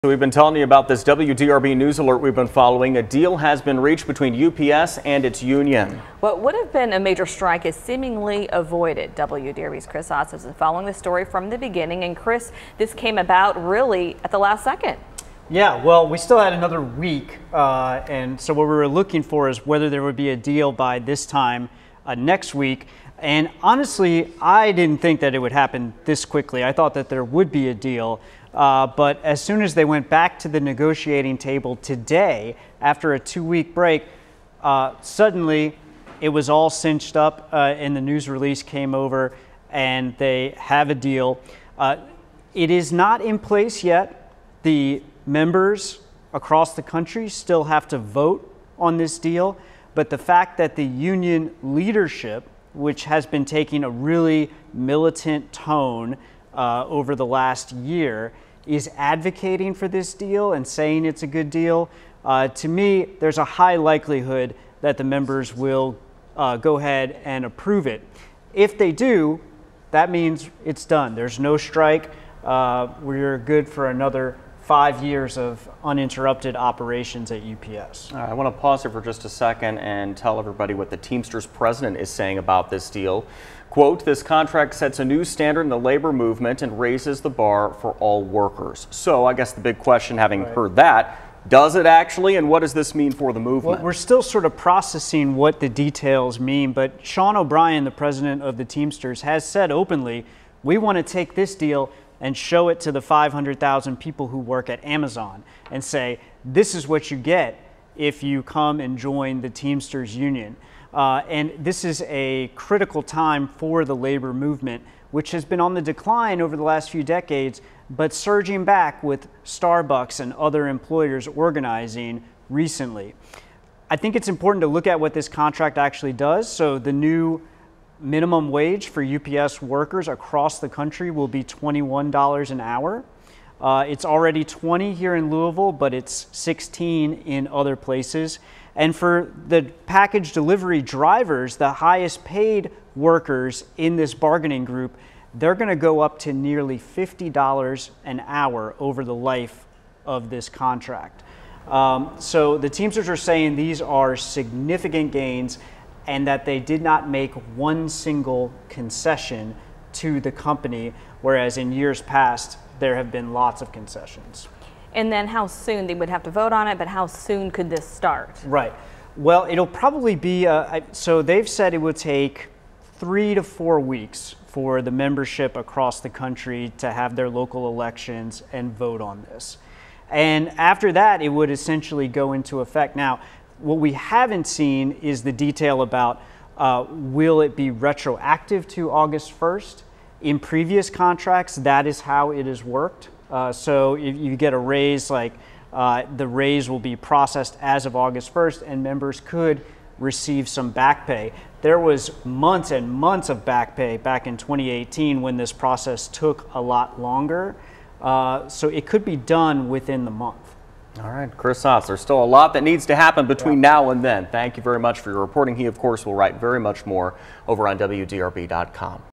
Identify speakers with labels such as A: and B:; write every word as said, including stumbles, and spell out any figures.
A: So we've been telling you about this W D R B news alert we've been following. A deal has been reached between U P S and its union.
B: What would have been a major strike is seemingly avoided. W D R B's Chris Otts has been following the story from the beginning. And Chris, this came about really at the last second.
C: Yeah, well, we still had another week. Uh, and so what we were looking for is whether there would be a deal by this time uh, next week. And honestly, I didn't think that it would happen this quickly. I thought that there would be a deal. Uh, but as soon as they went back to the negotiating table today, after a two-week break, uh, suddenly it was all cinched up uh, and the news release came over and they have a deal. Uh, it is not in place yet. The members across the country still have to vote on this deal, but the fact that the union leadership, which has been taking a really militant tone Uh, over the last year, is advocating for this deal and saying it's a good deal. Uh, to me, there's a high likelihood that the members will uh, go ahead and approve it. If they do, that means it's done. There's no strike. Uh, we're good for another five years of uninterrupted operations at U P S.
A: All right, I want to pause here for just a second and tell everybody what the Teamsters president is saying about this deal. Quote, "This contract sets a new standard in the labor movement and raises the bar for all workers." So I guess the big question, having
C: Right.
A: heard that, does it actually, and what does this mean for the movement?
C: Well, we're still sort of processing what the details mean, but Sean O'Brien, the president of the Teamsters, has said openly, we want to take this deal and show it to the five hundred thousand people who work at Amazon and say, this is what you get if you come and join the Teamsters union. Uh, and this is a critical time for the labor movement, which has been on the decline over the last few decades, but surging back with Starbucks and other employers organizing recently. I think it's important to look at what this contract actually does. So the new minimum wage for U P S workers across the country will be twenty-one dollars an hour. Uh, it's already twenty here in Louisville, but it's sixteen in other places. And for the package delivery drivers, the highest paid workers in this bargaining group, they're going to go up to nearly fifty dollars an hour over the life of this contract. Um, so the Teamsters are saying these are significant gains and that they did not make one single concession to the company, whereas in years past, there have been lots of concessions.
B: And then how soon they would have to vote on it, but how soon could this start?
C: Right. Well, it'll probably be, uh, I, so they've said it would take three to four weeks for the membership across the country to have their local elections and vote on this. And after that, it would essentially go into effect. Now, what we haven't seen is the detail about uh, will it be retroactive to August first? In previous contracts, that is how it has worked. Uh, so if you get a raise, like uh, the raise will be processed as of August first, and members could receive some back pay. There was months and months of back pay back in twenty eighteen when this process took a lot longer. Uh, so it could be done within the month.
A: All right, Chris Otts, there's still a lot that needs to happen between yeah. now and then. Thank you very much for your reporting. He, of course, will write very much more over on W D R B dot com.